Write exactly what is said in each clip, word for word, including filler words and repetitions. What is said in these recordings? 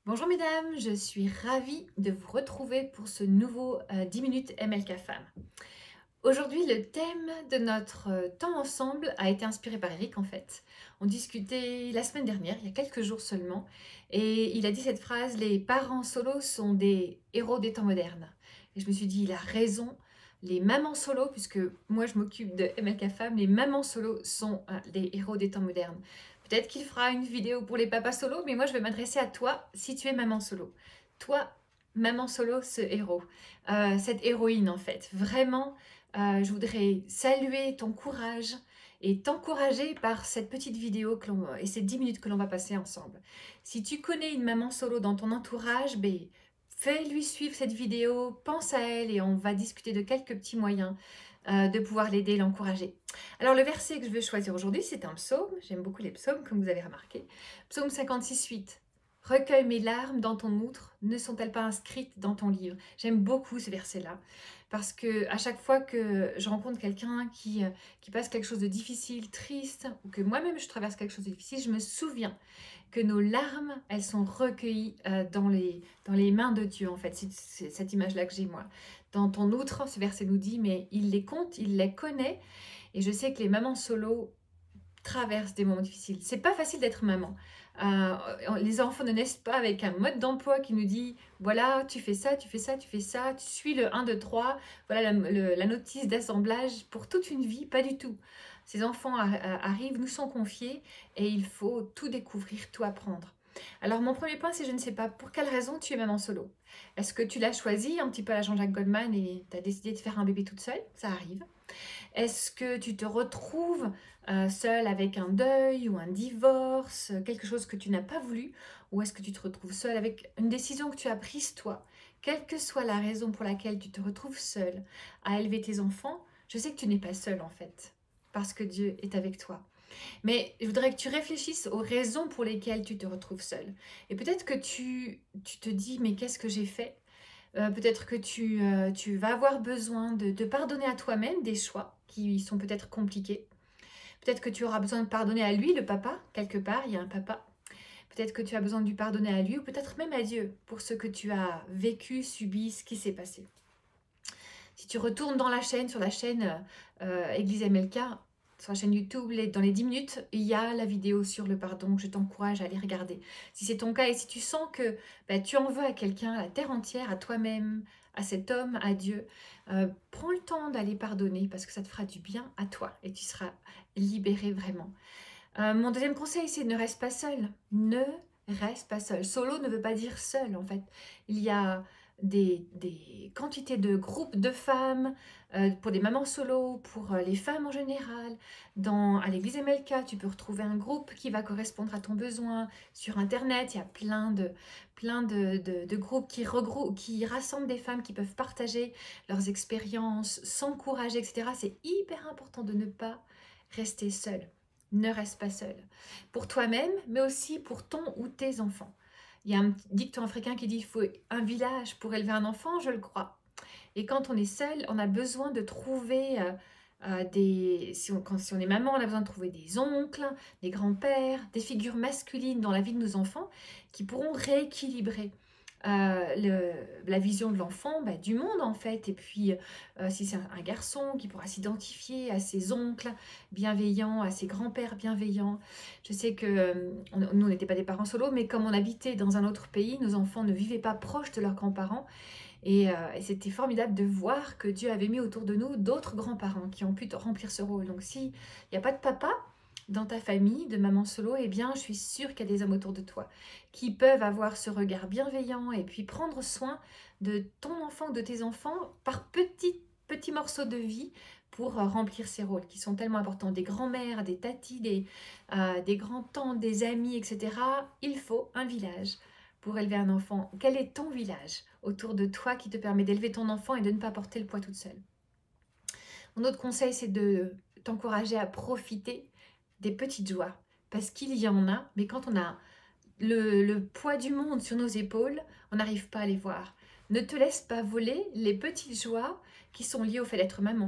Bonjour mesdames, je suis ravie de vous retrouver pour ce nouveau euh, dix minutes M L K Femmes. Aujourd'hui, le thème de notre euh, temps ensemble a été inspiré par Eric en fait. On discutait la semaine dernière, il y a quelques jours seulement, et il a dit cette phrase: les parents solos sont des héros des temps modernes. Et je me suis dit, il a raison. Les mamans solos, puisque moi je m'occupe de M L K Femmes, les mamans solos sont euh, des héros des temps modernes. Peut-être qu'il fera une vidéo pour les papas solos, mais moi je vais m'adresser à toi si tu es maman solo. Toi, maman solo, ce héros, euh, cette héroïne en fait. Vraiment, euh, je voudrais saluer ton courage et t'encourager par cette petite vidéo que l'on, et ces dix minutes que l'on va passer ensemble. Si tu connais une maman solo dans ton entourage, ben, fais-lui suivre cette vidéo, pense à elle et on va discuter de quelques petits moyens euh, de pouvoir l'aider et l'encourager. Alors le verset que je vais choisir aujourd'hui, c'est un psaume. J'aime beaucoup les psaumes, comme vous avez remarqué. Psaume cinquante-six, huit. Recueille mes larmes dans ton outre, ne sont-elles pas inscrites dans ton livre? J'aime beaucoup ce verset-là, parce que à chaque fois que je rencontre quelqu'un qui, euh, qui passe quelque chose de difficile, triste, ou que moi-même je traverse quelque chose de difficile, je me souviens que nos larmes, elles sont recueillies euh, dans, les, dans les mains de Dieu, en fait. C'est cette image-là que j'ai, moi. Dans ton outre, ce verset nous dit, mais il les compte, il les connaît, et je sais que les mamans solo traversent des moments difficiles. C'est pas facile d'être maman. Euh, les enfants ne naissent pas avec un mode d'emploi qui nous dit voilà, tu fais ça, tu fais ça, tu fais ça, tu suis le un, deux, trois, voilà la, le, la notice d'assemblage pour toute une vie, pas du tout. Ces enfants a, a, arrivent, nous sont confiés et il faut tout découvrir, tout apprendre. Alors mon premier point, c'est je ne sais pas pour quelle raison tu es maman solo. Est-ce que tu l'as choisi un petit peu à la Jean-Jacques Goldman et tu as décidé de faire un bébé toute seule? Ça arrive. Est-ce que tu te retrouves euh, seule avec un deuil ou un divorce, quelque chose que tu n'as pas voulu? Ou est-ce que tu te retrouves seule avec une décision que tu as prise toi? Quelle que soit la raison pour laquelle tu te retrouves seule à élever tes enfants, je sais que tu n'es pas seule en fait, parce que Dieu est avec toi. Mais je voudrais que tu réfléchisses aux raisons pour lesquelles tu te retrouves seule. Et peut-être que tu, tu te dis, mais qu'est-ce que j'ai fait? Euh, peut-être que tu, euh, tu vas avoir besoin de, de pardonner à toi-même des choix qui sont peut-être compliqués. Peut-être que tu auras besoin de pardonner à lui, le papa, quelque part, il y a un papa. Peut-être que tu as besoin de lui pardonner à lui ou peut-être même à Dieu pour ce que tu as vécu, subi, ce qui s'est passé. Si tu retournes dans la chaîne, sur la chaîne euh, Église M L K, sur la chaîne YouTube, les, dans les dix minutes, il y a la vidéo sur le pardon. Je t'encourage à aller regarder. Si c'est ton cas et si tu sens que bah, tu en veux à quelqu'un, à la terre entière, à toi-même, à cet homme, à Dieu, euh, prends le temps d'aller pardonner parce que ça te fera du bien à toi et tu seras libéré vraiment. Euh, mon deuxième conseil, c'est ne reste pas seul. Ne reste pas seul. Solo ne veut pas dire seul, en fait. Il y a des, des quantités de groupes de femmes, euh, pour des mamans solo, pour euh, les femmes en général. Dans, à l'église M L K, tu peux retrouver un groupe qui va correspondre à ton besoin. Sur Internet, il y a plein de, plein de, de, de groupes qui, regroupent, qui rassemblent des femmes qui peuvent partager leurs expériences, s'encourager, et cetera. C'est hyper important de ne pas rester seul. Ne reste pas seul. Pour toi-même, mais aussi pour ton ou tes enfants. Il y a un dicton africain qui dit qu'il faut un village pour élever un enfant, je le crois. Et quand on est seul, on a besoin de trouver euh, euh, des... Si on, quand, si on est maman, on a besoin de trouver des oncles, des grands-pères, des figures masculines dans la vie de nos enfants qui pourront rééquilibrer euh, le, la vision de l'enfant, bah, du monde en fait. Et puis, euh, si c'est un, un garçon qui pourra s'identifier à ses oncles bienveillants, à ses grands-pères bienveillants. Je sais que euh, on, nous, on n'était pas des parents solos, mais comme on habitait dans un autre pays, nos enfants ne vivaient pas proches de leurs grands-parents. Et, euh, et c'était formidable de voir que Dieu avait mis autour de nous d'autres grands-parents qui ont pu remplir ce rôle. Donc, s'il n'y a pas de papa dans ta famille, de maman solo, eh bien, je suis sûre qu'il y a des hommes autour de toi qui peuvent avoir ce regard bienveillant et puis prendre soin de ton enfant, de tes enfants, par petits, petits morceaux de vie pour euh, remplir ces rôles qui sont tellement importants. Des grands-mères, des tatis, des, euh, des grands-tantes, des amis, et cetera. Il faut un village pour élever un enfant. Quel est ton village autour de toi qui te permet d'élever ton enfant et de ne pas porter le poids toute seule? Mon autre conseil, c'est de t'encourager à profiter des petites joies, parce qu'il y en a, mais quand on a le, le poids du monde sur nos épaules, on n'arrive pas à les voir. Ne te laisse pas voler les petites joies qui sont liées au fait d'être maman,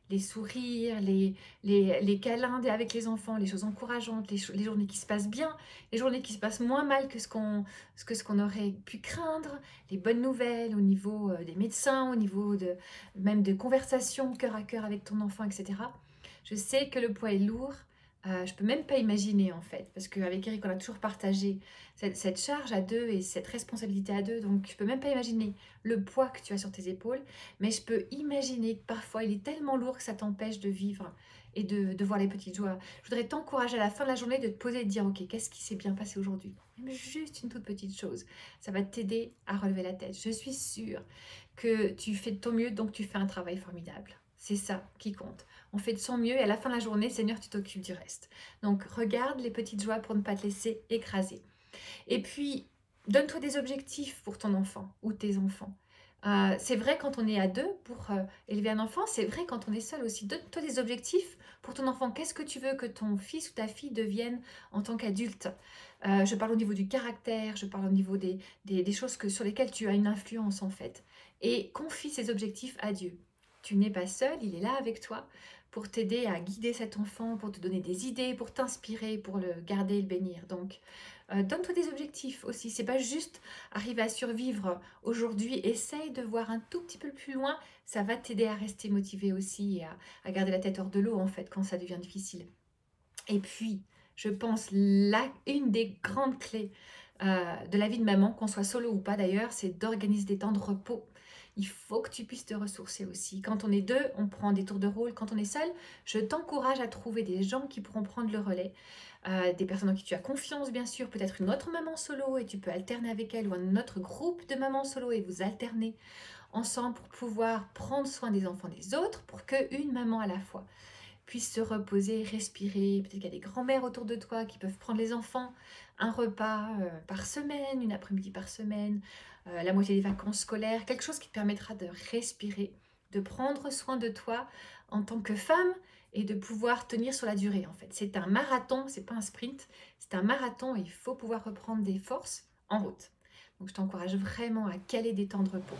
les sourires, les, les, les câlins avec les enfants, les choses encourageantes, les, les journées qui se passent bien, les journées qui se passent moins mal que ce qu'on que ce qu'on aurait pu craindre, les bonnes nouvelles au niveau euh, des médecins, au niveau de même de conversations cœur à cœur avec ton enfant, et cetera. Je sais que le poids est lourd. Euh, je peux même pas imaginer en fait, parce qu'avec Eric, on a toujours partagé cette, cette charge à deux et cette responsabilité à deux, donc je peux même pas imaginer le poids que tu as sur tes épaules, mais je peux imaginer que parfois il est tellement lourd que ça t'empêche de vivre et de, de voir les petites joies. Je voudrais t'encourager à la fin de la journée de te poser et de dire, ok, qu'est-ce qui s'est bien passé aujourd'hui? Même juste une toute petite chose, ça va t'aider à relever la tête. Je suis sûre que tu fais de ton mieux, donc tu fais un travail formidable. C'est ça qui compte. On fait de son mieux et à la fin de la journée, Seigneur, tu t'occupes du reste. Donc, regarde les petites joies pour ne pas te laisser écraser. Et puis, donne-toi des objectifs pour ton enfant ou tes enfants. Euh, c'est vrai quand on est à deux pour euh, élever un enfant, c'est vrai quand on est seul aussi. Donne-toi des objectifs pour ton enfant. Qu'est-ce que tu veux que ton fils ou ta fille devienne en tant qu'adulte? euh, Je parle au niveau du caractère, je parle au niveau des, des, des choses que, sur lesquelles tu as une influence en fait. Et confie ces objectifs à Dieu. Tu n'es pas seul, il est là avec toi pour t'aider à guider cet enfant, pour te donner des idées, pour t'inspirer, pour le garder et le bénir. Donc, euh, donne-toi des objectifs aussi. C'est pas juste arriver à survivre aujourd'hui. Essaye de voir un tout petit peu plus loin. Ça va t'aider à rester motivé aussi et à, à garder la tête hors de l'eau en fait quand ça devient difficile. Et puis, je pense, là, une des grandes clés euh, de la vie de maman, qu'on soit solo ou pas d'ailleurs, c'est d'organiser des temps de repos. Il faut que tu puisses te ressourcer aussi. Quand on est deux, on prend des tours de rôle. Quand on est seul, je t'encourage à trouver des gens qui pourront prendre le relais. Euh, des personnes en qui tu as confiance, bien sûr. Peut-être une autre maman solo et tu peux alterner avec elle, ou un autre groupe de mamans solo et vous alternez ensemble pour pouvoir prendre soin des enfants des autres, pour qu'une maman à la fois puisse se reposer, respirer. Peut-être qu'il y a des grands-mères autour de toi qui peuvent prendre les enfants, un repas euh, par semaine, une après-midi par semaine, euh, la moitié des vacances scolaires, quelque chose qui te permettra de respirer, de prendre soin de toi en tant que femme et de pouvoir tenir sur la durée en fait. C'est un marathon, c'est pas un sprint, c'est un marathon et il faut pouvoir reprendre des forces en route. Donc je t'encourage vraiment à caler des temps de repos.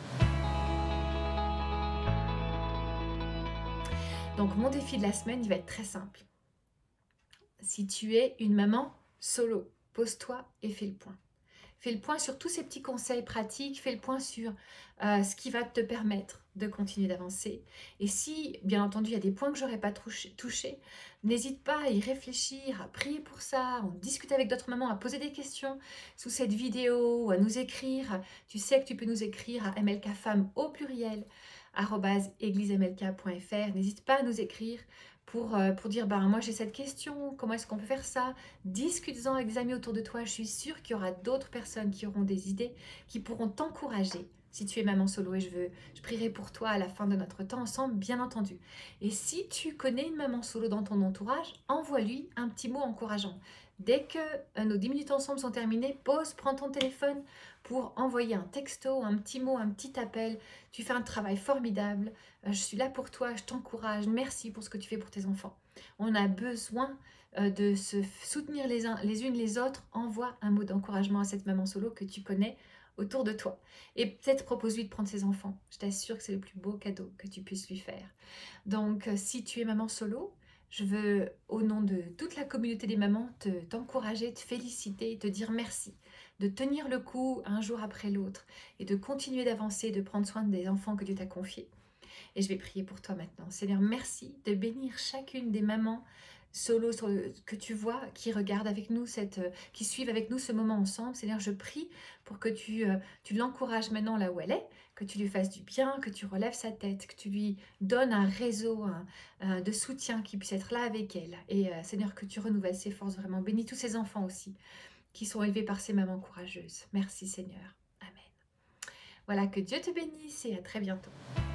Donc mon défi de la semaine, il va être très simple. Si tu es une maman solo, pose-toi et fais le point. Fais le point sur tous ces petits conseils pratiques, fais le point sur euh, ce qui va te permettre de continuer d'avancer. Et si, bien entendu, il y a des points que je n'aurais pas touchés, n'hésite pas à y réfléchir, à prier pour ça, à discuter avec d'autres mamans, à poser des questions sous cette vidéo, ou à nous écrire. Tu sais que tu peux nous écrire à mlkfemme au pluriel, arobase église m l k point f r. N'hésite pas à nous écrire pour, euh, pour dire, bah, moi j'ai cette question, comment est-ce qu'on peut faire ça? Discute-en avec des amis autour de toi. Je suis sûre qu'il y aura d'autres personnes qui auront des idées, qui pourront t'encourager. Si tu es maman solo, et je, veux, je prierai pour toi à la fin de notre temps ensemble, bien entendu. Et si tu connais une maman solo dans ton entourage, envoie-lui un petit mot encourageant. Dès que euh, nos dix minutes ensemble sont terminées, pose, prends ton téléphone pour envoyer un texto, un petit mot, un petit appel. Tu fais un travail formidable. Euh, je suis là pour toi, je t'encourage. Merci pour ce que tu fais pour tes enfants. On a besoin euh, de se soutenir les uns les unes les autres. Envoie un mot d'encouragement à cette maman solo que tu connais autour de toi. Et peut-être propose-lui de prendre ses enfants. Je t'assure que c'est le plus beau cadeau que tu puisses lui faire. Donc, euh, si tu es maman solo, je veux, au nom de toute la communauté des mamans, te, t'encourager, te féliciter, te dire merci, de tenir le coup un jour après l'autre et de continuer d'avancer, de prendre soin des enfants que Dieu t'a confiés. Et je vais prier pour toi maintenant. Seigneur, merci de bénir chacune des mamans solo sur le, que tu vois, qui regardent avec nous, cette, qui suivent avec nous ce moment ensemble. Seigneur, je prie pour que tu, euh, tu l'encourages maintenant là où elle est, que tu lui fasses du bien, que tu relèves sa tête, que tu lui donnes un réseau un, un, de soutien qui puisse être là avec elle. Et euh, Seigneur, que tu renouvelles ses forces vraiment. Bénis tous ces enfants aussi qui sont élevés par ces mamans courageuses. Merci Seigneur. Amen. Voilà, que Dieu te bénisse et à très bientôt.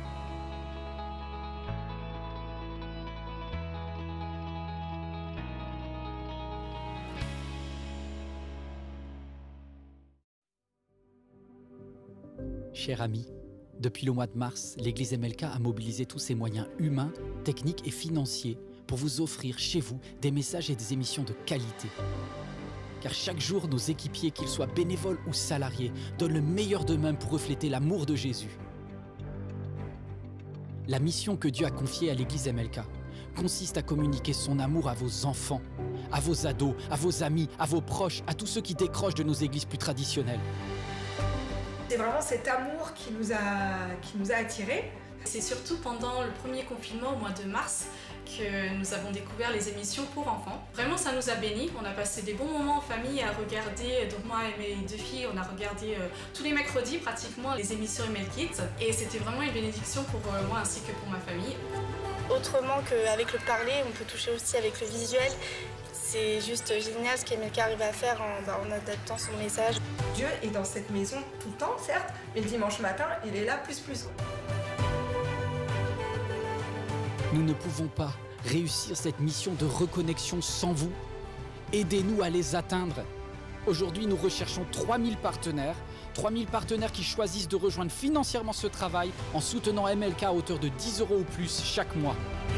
Chers amis, depuis le mois de mars, l'Église M L K a mobilisé tous ses moyens humains, techniques et financiers pour vous offrir chez vous des messages et des émissions de qualité. Car chaque jour, nos équipiers, qu'ils soient bénévoles ou salariés, donnent le meilleur d'eux-mêmes pour refléter l'amour de Jésus. La mission que Dieu a confiée à l'église M L K consiste à communiquer son amour à vos enfants, à vos ados, à vos amis, à vos proches, à tous ceux qui décrochent de nos églises plus traditionnelles. C'est vraiment cet amour qui nous a, qui nous a attirés. C'est surtout pendant le premier confinement au mois de mars que nous avons découvert les émissions pour enfants. Vraiment, ça nous a bénis. On a passé des bons moments en famille à regarder, donc moi et mes deux filles, on a regardé euh, tous les mercredis pratiquement les émissions M L Kids. Et c'était vraiment une bénédiction pour euh, moi ainsi que pour ma famille. Autrement qu'avec le parler, on peut toucher aussi avec le visuel. C'est juste génial ce qu'M L K arrive à faire en, bah, en adaptant son message. Dieu est dans cette maison tout le temps, certes, mais le dimanche matin, il est là plus plus. Nous ne pouvons pas réussir cette mission de reconnexion sans vous. Aidez-nous à les atteindre. Aujourd'hui, nous recherchons trois mille partenaires. trois mille partenaires qui choisissent de rejoindre financièrement ce travail en soutenant M L K à hauteur de dix euros ou plus chaque mois.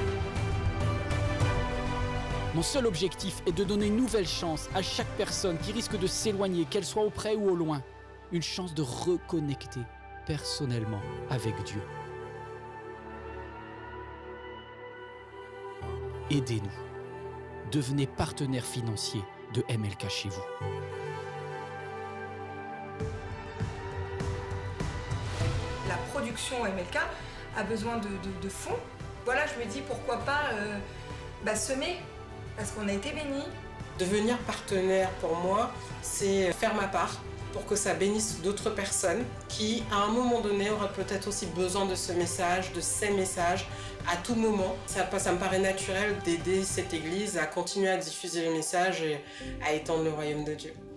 Mon seul objectif est de donner une nouvelle chance à chaque personne qui risque de s'éloigner, qu'elle soit auprès ou au loin. Une chance de reconnecter personnellement avec Dieu. Aidez-nous. Devenez partenaire financier de M L K chez vous. La production M L K a besoin de, de, de fonds. Voilà, je me dis pourquoi pas euh, bah, semer, parce qu'on a été bénis. Devenir partenaire pour moi, c'est faire ma part pour que ça bénisse d'autres personnes qui, à un moment donné, auraient peut-être aussi besoin de ce message, de ces messages, à tout moment. Ça, ça me paraît naturel d'aider cette église à continuer à diffuser le message et à étendre le royaume de Dieu.